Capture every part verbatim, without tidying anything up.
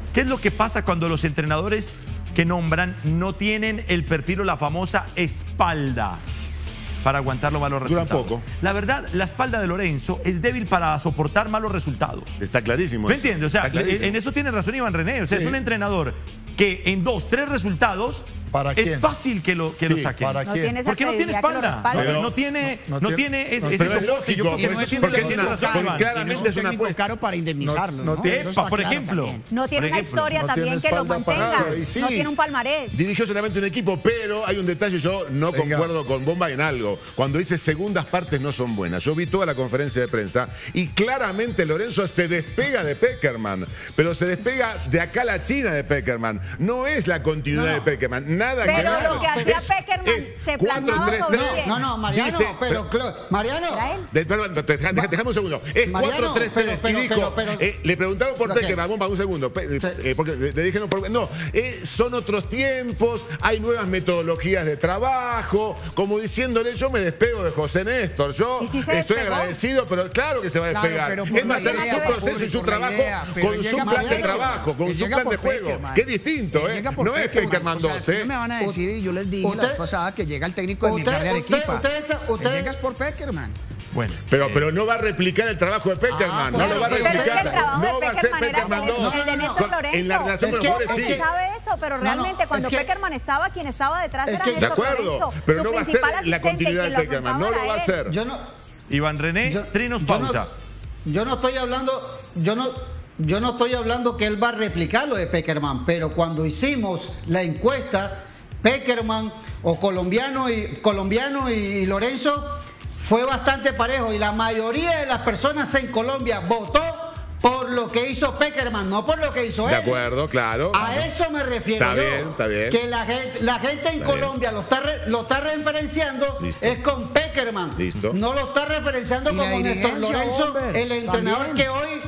¿Qué es lo que pasa cuando los entrenadores que nombran no tienen el perfil o la famosa espalda para aguantar los malos Dura resultados? poco. La verdad, la espalda de Lorenzo es débil para soportar malos resultados. Está clarísimo. ¿Me eso. entiendes? O sea, Está clarísimo. en eso tiene razón Iván René. O sea, Sí. es un entrenador que en dos, tres resultados ¿Para es quién? fácil que lo, que Sí, lo saquen. ¿para No quién? tiene esa Porque no tiene credibilidad que lo espalda. respalde. Pero- no tiene, no- no, no tiene ese, No, ese pero es soporte. lógico, Yo creo que porque no es- tiene, porque es tiene una- razón, porque Iván. claramente Es un es una técnico apuesta. caro para indemnizarlo, No- ¿no? no tiene- Eso Epa, está por claro ejemplo. también. No tiene Por una ejemplo, historia no también tiene que lo espalda para mantenga. nada, y sí. No tiene un palmarés. Dirigió solamente un equipo, pero hay un detalle, yo no Venga. concuerdo con Bomba en algo. Cuando dice segundas partes no son buenas. Yo vi toda la conferencia de prensa y claramente Lorenzo se despega de Pekerman, pero se despega de acá a la China de Pekerman. No es la continuidad No. de Pekerman, nada que Pero ver. lo que hacía Pekerman se plasmaba cuatro tres sobre tres. quién. No, no, Mariano, Dice- pero, Clo- Mariano, ¿Era él? De- perdón, te- deja- deja- Déjame un segundo. Es Mariano, cuatro tres tres. pero- pero- Y dijo, pero- pero- eh, le preguntaba por Ok. Pekerman, Bomba, un segundo. Pe- eh, Sí. eh, porque le, le dije no, por- no eh, son otros tiempos, hay nuevas metodologías de trabajo, como diciéndole, yo me despego de José Néstor. Yo ¿Y si se estoy despegó? agradecido, pero claro que se va a Claro, despegar. pero por Él va a la hacer idea, su proceso y su por la trabajo idea, pero con su llega plan de Mariano, trabajo, con él su llega plan por de juego. Pekerman. Qué distinto, Él ¿eh? llega por No es Pekerman O sea, dos, si ¿eh? no me van a decir, y yo les dije Usted- la vez pasada que llega el técnico de usted- Milgar de usted- Arequipa. usted- Él usted- llegas por Peckerman. Bueno, Pero, eh, pero no va a replicar el trabajo de Peckerman, no bueno, lo va a pero es que el replicar. trabajo de No va a ser Pekerman era Peckerman el- dos. el de Néstor Con- Lorenzo. En la relación Es con que- los jugadores es sí. Usted sabe eso, pero No, realmente no, cuando es que- Pekerman estaba, quien estaba detrás Es era que- De Néstor acuerdo, Lorenzo. pero Su no va a ser principal la asistente, continuidad de quien lo Peckerman, no apuntaba lo va a era él. hacer. Yo no, Iván René, yo- trinos yo pausa. no- yo no estoy hablando, yo no, yo no estoy hablando que él va a replicar lo de Pekerman, pero cuando hicimos la encuesta, Pekerman o colombiano y colombiano y Lorenzo fue bastante parejo y la mayoría de las personas en Colombia votó por lo que hizo Pekerman, no por lo que hizo él. De acuerdo, claro. A eso me refiero Está yo. bien, está bien. Que la gente, la gente en Está Colombia lo está, re- lo está referenciando Listo. es con Pekerman. Listo. No lo está referenciando Y la como Néstor dirigencia, Lorenzo, hombre, el entrenador también. que hoy...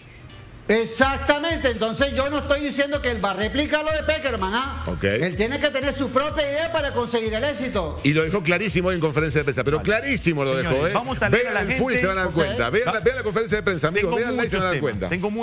Exactamente, entonces yo no estoy diciendo que él va a replicar lo de Pekerman, ¿ah? Ok. Él tiene que tener su propia idea para conseguir el éxito. Y lo dejó clarísimo hoy en conferencia de prensa, pero clarísimo lo Señores, dejó, ¿eh? vamos a leer a Vean la el full y gente. se van a dar Ok. cuenta. Vean, la- vean la conferencia de prensa, amigos, Tengo veanla y se muchos van a dar temas. cuenta. Tengo